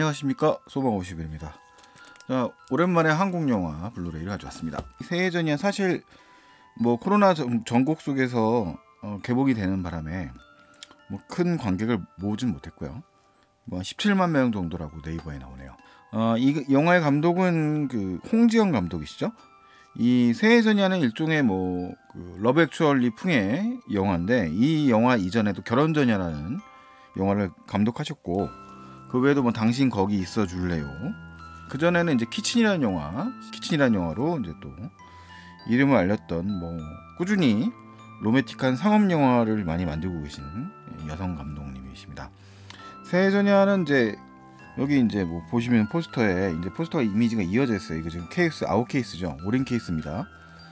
안녕하십니까, 소방50입니다. 자, 오랜만에 한국 영화 블루레이를 가져왔습니다. 새해전이야 사실 뭐 코로나 전국 속에서 개봉이 되는 바람에 뭐 큰 관객을 모으진 못했고요. 뭐 17만 명 정도라고 네이버에 나오네요. 이 영화의 감독은 그 홍지영 감독이시죠. 이 새해전야는 일종의 뭐 그 러브 액츄얼리 풍의 영화인데, 이 영화 이전에도 결혼전야라는 영화를 감독하셨고, 그 외에도 뭐 당신 거기 있어 줄래요, 그 전에는 이제 키친이라는 영화로 이제 또 이름을 알렸던, 뭐 꾸준히 로맨틱한 상업 영화를 많이 만들고 계신 여성 감독님이십니다. 새해전야는 이제 여기 이제 뭐 보시면 포스터에 이제 포스터 이미지가 이어져 있어요. 이거 지금 케이스 아웃 케이스죠. 오린 케이스입니다.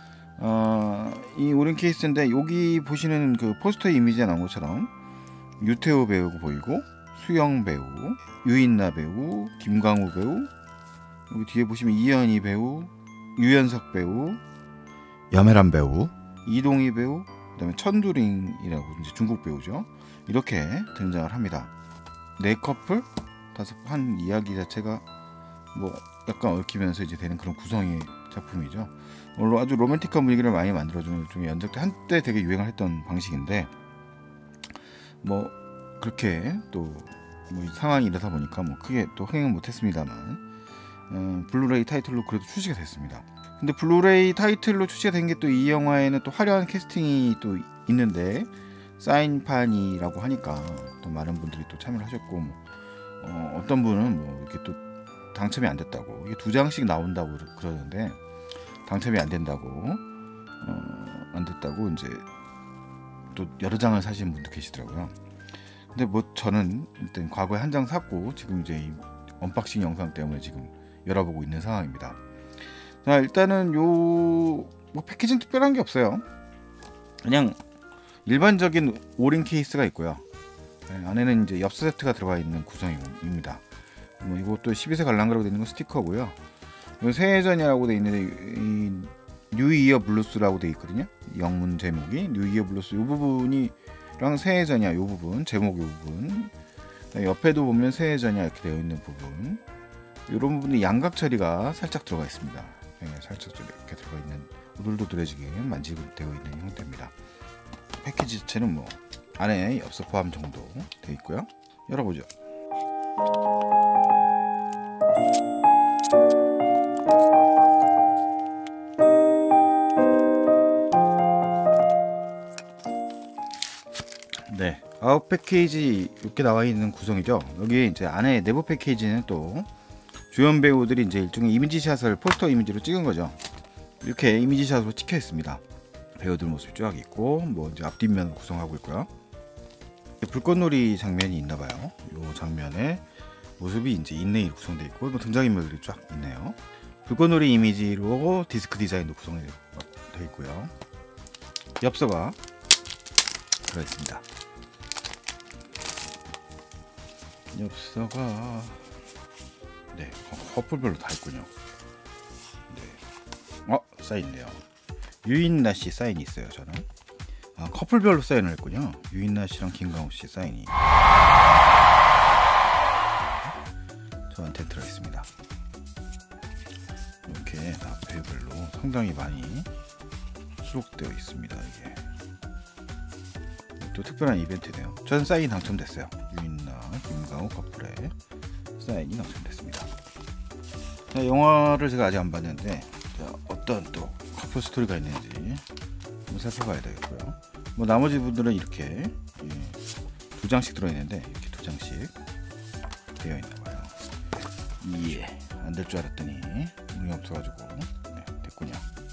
이 오린 케이스인데, 여기 보시는 그 포스터 이미지에 나온 것처럼 유태우 배우 보이고, 수영 배우, 유인나 배우, 김광우 배우, 여기 뒤에 보시면 이현희 배우, 유연석 배우, 염혜란 배우, 이동희 배우, 그다음에 천두링이라고 이제 중국 배우죠. 이렇게 등장을 합니다. 네 커플, 한 이야기 자체가 뭐 약간 얽히면서 이제 되는 그런 구성의 작품이죠. 물론 아주 로맨틱한 분위기를 많이 만들어주는 좀 연작 때 한때 되게 유행을 했던 방식인데, 뭐 그렇게 또 뭐 상황이 이러다 보니까 뭐 크게 또 흥행은 못했습니다만, 블루레이 타이틀로 그래도 출시가 됐습니다. 근데 블루레이 타이틀로 출시가 된 게 또 이 영화에는 또 화려한 캐스팅이 또 있는데, 사인판이라고 하니까 또 많은 분들이 또 참여를 하셨고, 뭐 어떤 분은 뭐 이렇게 또 당첨이 안 됐다고, 이게 2장씩 나온다고 그러는데 당첨이 안 된다고, 안 됐다고 이제 또 여러 장을 사신 분도 계시더라고요. 근데 뭐 저는 일단 과거에 한 장 샀고, 지금 이제 이 언박싱 영상 때문에 지금 열어보고 있는 상황입니다. 자, 일단은 뭐 패키지는 특별한 게 없어요. 그냥 일반적인 오린 케이스가 있고요. 안에는 이제 엽서 세트가 들어가 있는 구성입니다. 뭐 이것도 12세 관람가라고 되어 있는 건 스티커고요. 새해전이라고 되어 있는데, 뉴 이어 블루스라고 되어 있거든요. 영문 제목이 뉴 이어 블루스, 이 부분이랑 새해전이야, 이 부분 제목, 이 부분, 옆에도 보면 새해전이야 이렇게 되어 있는 부분, 이런 부분이 양각 처리가 살짝 들어가 있습니다. 살짝 이렇게 들어가 있는, 오돌도돌해지게 만지되어 있는 형태입니다. 패키지 자체는 뭐 안에 엽서 포함 정도 되어 있고요. 열어보죠. 네, 아웃 패키지 이렇게 나와 있는 구성이죠. 여기 이제 안에 내부 패키지는 또 주연 배우들이 이제 일종의 이미지샷을 포스터 이미지로 찍은 거죠. 이렇게 이미지샷으로 찍혀 있습니다. 배우들 모습이 쫙 있고, 뭐 이제 앞뒷면 구성하고 있고요. 불꽃놀이 장면이 있나봐요. 이 장면에 모습이 이제 인레이로 구성되어 있고, 뭐 등장인물들이 쫙 있네요. 불꽃놀이 이미지로 디스크 디자인도 구성되어 있고요. 엽서가 들어있습니다. 엽서가 네, 커플별로 다 있군요. 네. 사인이네요. 유인나 씨 사인이 있어요. 저는 커플별로 사인을 했군요. 유인나 씨랑 김광우 씨 사인이 저한테 들어있습니다. 이렇게 다 배별로 상당히 많이 수록되어 있습니다. 이게 또 특별한 이벤트네요. 저는 사인 당첨됐어요. 유인나 김광우 커플의 사인이 당첨됐습니다. 자, 영화를 제가 아직 안 봤는데, 자, 어떤 또 커플 스토리가 있는지 한번 살펴봐야 되겠고요. 뭐 나머지 분들은 이렇게 2장씩 들어있는데, 이렇게 2장씩 되어 있나봐요. 예, 안 될 줄 알았더니 운이 없어가지고 네, 됐군요.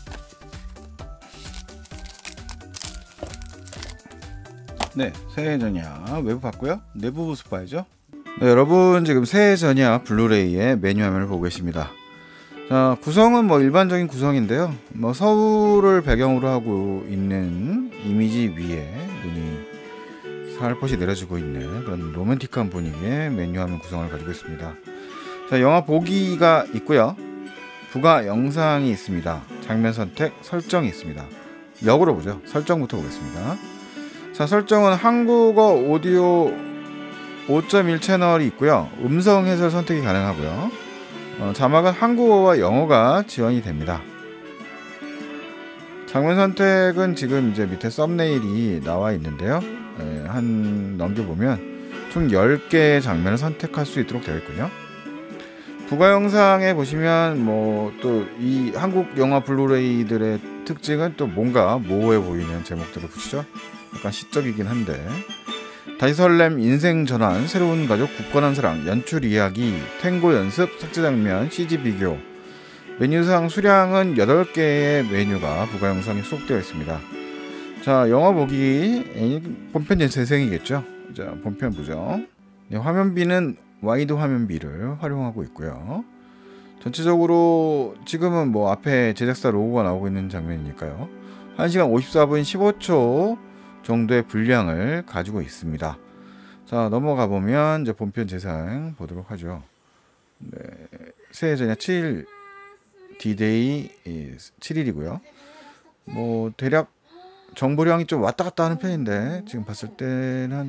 네, 새해전야 외부 봤고요. 내부 모습 봐야죠. 네, 여러분 지금 새해전야 블루레이의 메뉴 화면을 보고 계십니다. 자, 구성은 뭐 일반적인 구성인데요. 뭐 서울을 배경으로 하고 있는 이미지 위에 눈이 살포시 내려지고 있는 그런 로맨틱한 분위기의 메뉴 화면 구성을 가지고 있습니다. 자, 영화 보기가 있고요. 부가 영상이 있습니다. 장면 선택, 설정이 있습니다. 역으로 보죠. 설정부터 보겠습니다. 자, 설정은 한국어 오디오 5.1 채널이 있고요. 음성 해설 선택이 가능하고요. 자막은 한국어와 영어가 지원이 됩니다. 장면 선택은 지금 이제 밑에 썸네일이 나와 있는데요. 한 넘겨보면 총 10개의 장면을 선택할 수 있도록 되어 있군요. 부가 영상에 보시면 뭐 또 이 한국 영화 블루레이들의 특징은 또 뭔가 모호해 보이는 제목들을 붙이죠. 약간 시적이긴 한데, 다시 설렘, 인생 전환, 새로운 가족, 굳건한 사랑, 연출 이야기, 탱고 연습, 삭제 장면, CG 비교, 메뉴상 수량은 8개의 메뉴가 부가 영상에 수록되어 있습니다. 자, 영화 보기, 본편 재생이겠죠. 자, 본편 보죠. 네, 화면비는 와이드 화면비를 활용하고 있고요. 전체적으로 지금은 뭐 앞에 제작사 로고가 나오고 있는 장면이니까요. 1시간 54분 15초 정도의 분량을 가지고 있습니다. 자, 넘어가 보면 이제 본편 재생 보도록 하죠. 네, 새해 전야 7일 D-Day 7일이고요. 뭐 대략 정보량이 좀 왔다 갔다 하는 편인데 지금 봤을 때는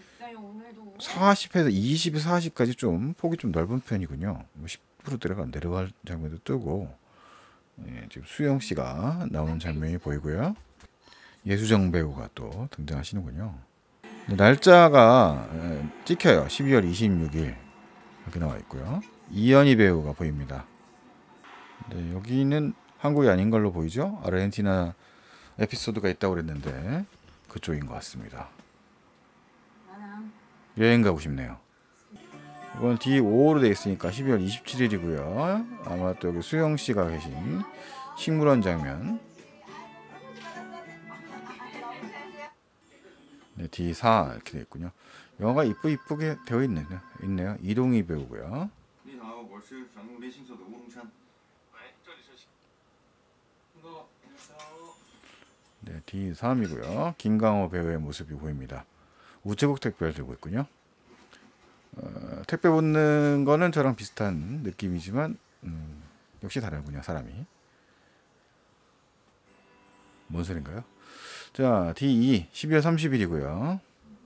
40에서 20에서 40까지 좀 폭이 좀 넓은 편이군요. 뭐 10%대가 내려갈 장면도 뜨고, 지금 수영 씨가 나오는 장면이 보이고요. 예수정 배우가 또 등장하시는군요. 날짜가 찍혀요. 12월 26일 여기 나와 있고요. 이연희 배우가 보입니다. 네, 여기는 한국이 아닌 걸로 보이죠. 아르헨티나 에피소드가 있다고 그랬는데 그쪽인 것 같습니다. 여행 가고 싶네요. 이건 D5로 되어 있으니까 12월 27일이고요. 아마 또 여기 수영 씨가 계신 식물원 장면. 네, D4 이렇게 되어 있군요. 영화가 이쁘게 되어 있네요. 이동희 배우고요. 네, D3이고요. 김강호 배우의 모습이 보입니다. 우체국 택배를 들고 있군요. 택배 붙는 거는 저랑 비슷한 느낌이지만 역시 다르군요. 사람이. 뭔 소린가요? 자, D2 12월 30일이고요.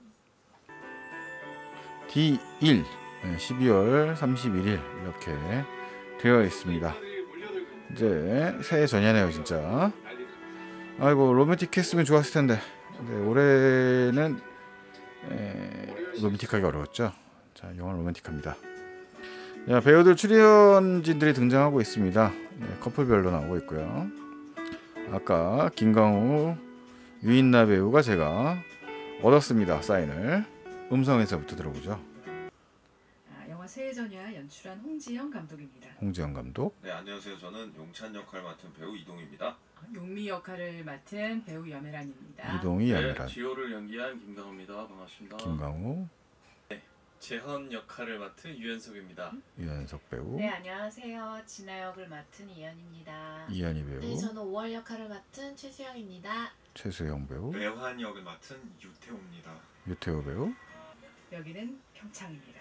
D1 12월 31일 이렇게 되어 있습니다. 이제 새해 전야네요 진짜. 아이고, 로맨틱 했으면 좋았을 텐데. 네, 올해는 로맨틱하기 어려웠죠. 자, 영화 로맨틱합니다. 자, 배우들 출연진들이 등장하고 있습니다. 네, 커플별로 나오고 있고요. 아까 김강우, 유인나 배우가 제가 얻었습니다. 사인을. 음성에서부터 들어보죠. 영화 새해 전야 연출한 홍지영 감독입니다. 홍지영 감독. 네, 안녕하세요. 저는 용찬 역할 맡은 배우 이동입니다. 용미 역할을 맡은 배우 염혜란입니다. 이동희, 염혜란. 지호를 연기한 김강호입니다. 반갑습니다. 김강우. 재헌 역할을 맡은 유연석입니다. 유연석 배우. 네, 안녕하세요. 진아 역을 맡은 이연입니다. 이연희 배우. 네, 저는 5월 역할을 맡은 최수영입니다. 최수영 배우. 외환 역을 맡은 유태호입니다. 유태호 배우. 여기는 평창입니다.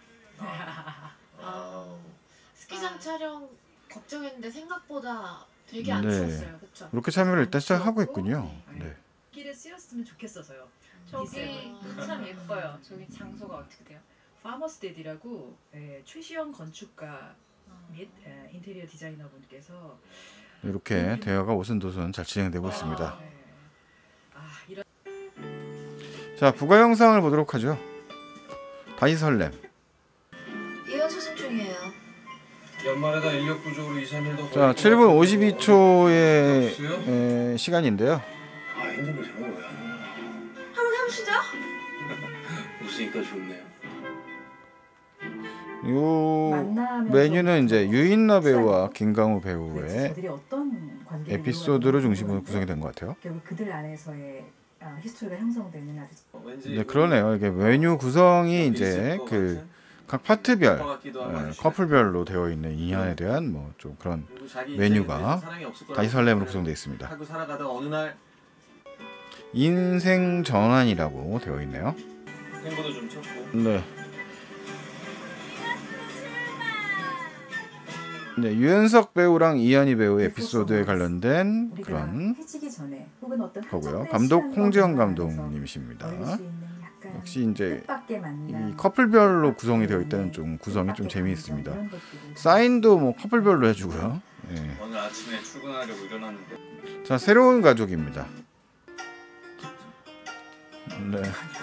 스키장 촬영 걱정했는데 생각보다 되게 안 네. 추웠어요. 그렇죠? 이렇게 참여를 일단 시작하고 있군요. 네. 길에 쓰였으면 좋겠어서요. 저기 참 예뻐요. 저기 장소가 어떻게 돼요? 파머스 데디라고 최시영 건축가 및 인테리어 디자이너 분께서 이렇게 대화가 오순도순 잘 진행되고 있습니다. 이런 자, 부가 영상을 보도록 하죠. 다시 설렘. 이건 소집 중이에요. 연말에다 인력 부족으로 2, 3일 더. 자, 7분 52초의 시간인데요. 아, 힘들고 자는 거야. 한번 해보시죠. 웃으니까 좋네요. 요 메뉴는 이제 유인나 배우와 김강우 배우의 저들이 어떤 관계를 에피소드로 중심으로 구성이 된 것 같아요. 결국 그들 안에서의 히스토리가 형성되는 아주 네, 그러네요. 이게 메뉴 구성이 이제 그 각 파트별, 커플별로 되어 있는 인연에 대한 뭐 좀 그런 메뉴가 다시 설렘으로 구성되어 있습니다. 하고 살아가다 어느 날 인생 전환이라고 되어 있네요. 탱고도 좀 쳤고. 네. 네, 유연석 배우랑 이연희 배우의 에피소드에 관련된 그런 해지기 전에 혹은 어떤 거고요. 한정된 감독 시간과 홍지영 공간 안에서 감독님이십니다. 어릴 수 있는 약간 역시 이제 뜻밖의 만남. 이 커플별로 구성이 되어 있다는 좀 구성이 좀 재미있습니다. 이런 것들이 사인도 뭐 커플별로 해주고요. 예. 오늘 아침에 출근하려고 일어났는데 자, 새로운 가족입니다. 네.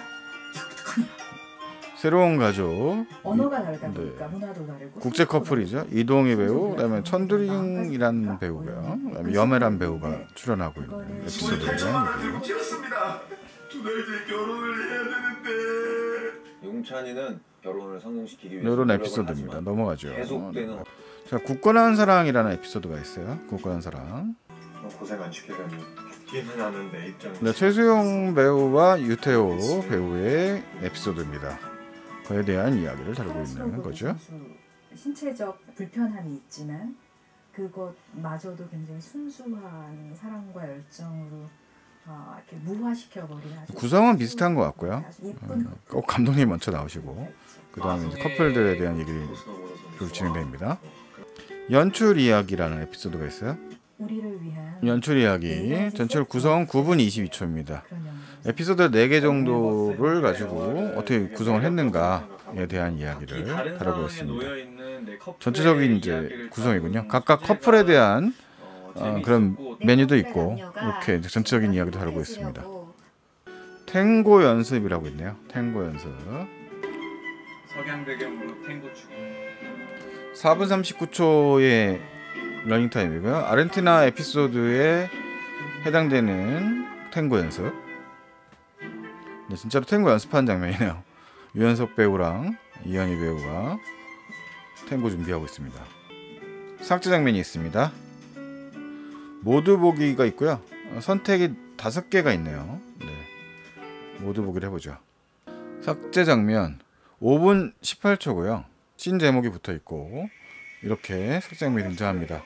새로운 가족. 언어가 다르다 네. 보니까 문화도 다르고 국제 커플이죠. 이동희 배우, 그다음에 천두링이라는 배우고요. 그다음에 염혜란 배우가 출연하고 있는 에피소드에 대한 얘기예요. 두달 뒤에 결혼을 해야 되는데. 용찬이는 결혼을 성공시키기 위해서 이런 노력을 에피소드입니다. 하지만 넘어가죠. 계속되는 자, 굳건한 사랑이라는 에피소드가 있어요. 굳건한 사랑. 고생 안 시키려니 죽기는 하는데 입장에서. 네, 최수용 배우와 유태호 배우의 에피소드입니다. 그에 대한 이야기를 다루고 있는 거죠. 신체적 불편함이 있지만 그것마저도 굉장히 순수한 사랑과 열정으로 이렇게 무화시켜버리는 아주 구성은 비슷한 것 같고요. 아주 예쁜 꼭 감독님 먼저 나오시고 그 다음에 이제 커플들에 대한 얘기를 진행됩니다. 연출 이야기라는 에피소드가 있어요. 우리를 위한 연출 이야기 전체로 구성 9분 22초입니다. 그런 영화. 에피소드 4개 정도를 가지고 어떻게 구성을 했는가에 대한 이야기를 다루고 있습니다. 전체적인 이제 구성이군요. 각각 커플에 대한 그런 메뉴도 있고 이렇게 이제 전체적인 이야기도 다루고 있습니다. 탱고 연습이라고 있네요. 탱고 연습. 석양 배경으로 탱고 추고 4분 39초의 러닝타임이고요. 아르헨티나 에피소드에 해당되는 탱고 연습. 네, 진짜로 탱고 연습하는 장면이네요. 유연석 배우랑 이현희 배우가 탱고 준비하고 있습니다. 삭제 장면이 있습니다. 모두 보기가 있고요. 선택이 5개가 있네요. 네. 모두 보기를 해보죠. 삭제 장면 5분 18초고요. 씬 제목이 붙어 있고 이렇게 삭제 장면이 등장합니다.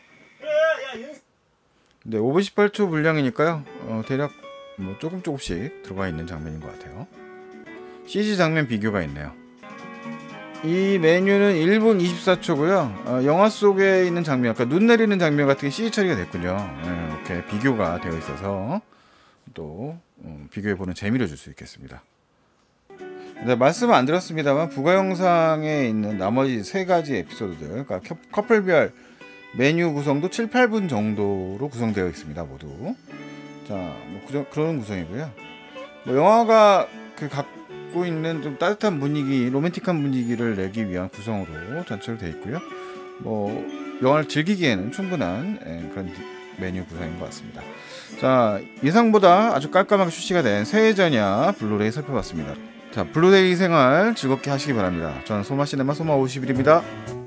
네, 5분 18초 분량이니까요. 대략 뭐 조금씩 들어가 있는 장면인 것 같아요. CG 장면 비교가 있네요. 이 메뉴는 1분 24초고요. 영화 속에 있는 장면, 그러니까 눈 내리는 장면 같은 게 CG 처리가 됐군요. 네, 이렇게 비교가 되어 있어서 또 비교해보는 재미를 줄 수 있겠습니다. 네, 말씀은 안 드렸습니다만 부가 영상에 있는 나머지 3가지 에피소드들, 그러니까 커플별 메뉴 구성도 7, 8분 정도로 구성되어 있습니다. 모두. 자, 뭐 그런 구성이고요. 뭐 영화가 갖고 있는 좀 따뜻한 분위기, 로맨틱한 분위기를 내기 위한 구성으로 전체로 되어 있고요. 뭐 영화를 즐기기에는 충분한 그런 메뉴 구성인 것 같습니다. 자, 예상보다 아주 깔끔하게 출시가 된 새해전야 블루레이 살펴봤습니다. 자, 블루레이 생활 즐겁게 하시기 바랍니다. 저는 소마시네마 소마51입니다.